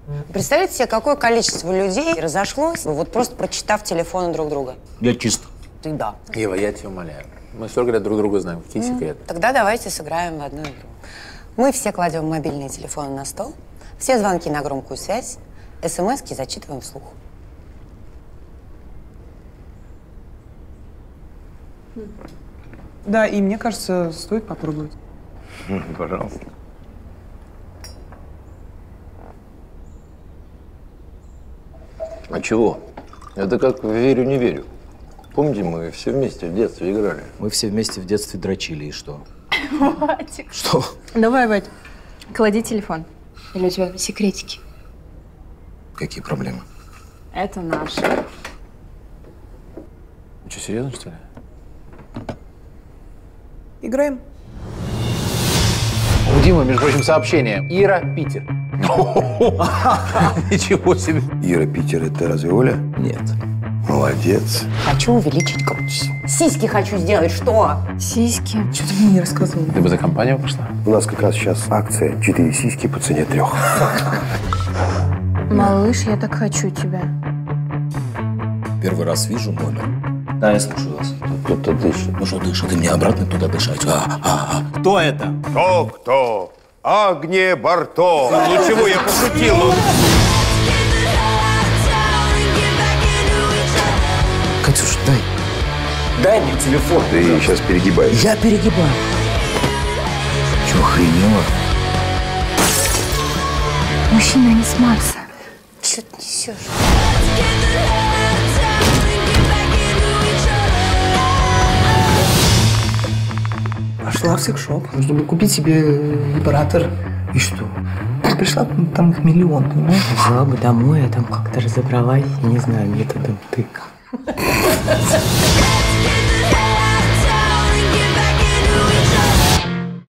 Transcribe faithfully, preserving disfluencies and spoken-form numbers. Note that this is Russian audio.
Представляете себе, какое количество людей разошлось, вот просто прочитав телефоны друг друга? Я чист. Ты да. Ева, я тебя умоляю. Мы столько лет друг друга знаем. Какие mm. секреты? Тогда давайте сыграем в одну игру. Мы все кладем мобильные телефоны на стол, все звонки на громкую связь, смс-ки зачитываем вслух. Да, и мне кажется, стоит попробовать. Пожалуйста. А чего? Это как верю, не верю. Помните, мы все вместе в детстве играли? Мы все вместе в детстве дрочили, и что? Ватик. Что? Давай, Вать. Клади телефон. Или у тебя секретики? Какие проблемы? Это наше. Вы что, серьезно, что ли? Играем. У Димы, между прочим, сообщение. Ира, Питер. Ничего себе. Ира, Питер, это разве Оля? Нет. Молодец. Хочу увеличить грудь. Сиськи хочу сделать, что? Сиськи. Что ты мне не рассказывал? Ты бы за компанию пошла? У нас как раз сейчас акция «Четыре сиськи по цене трех». Малыш, я так хочу тебя. Первый раз вижу номер. Да, я слушаю вас. Кто-то дышит. Ну что дышит? Ты мне обратно туда дышать. А, а, а. Кто это? Кто-кто? Агния Барто. Ну чего, я пошутил. Катюш, дай. Дай мне телефон. Ты сейчас перегибаешь. Я перегибаю. Чё, охренела? Мужчина не с Марса. Чё ты несешь? Пошла в секс-шоп, чтобы купить себе вибратор. И что? Пришла, там их миллион, понимаешь? Взяла бы домой, я там как-то разобралась, не знаю, методом тыка.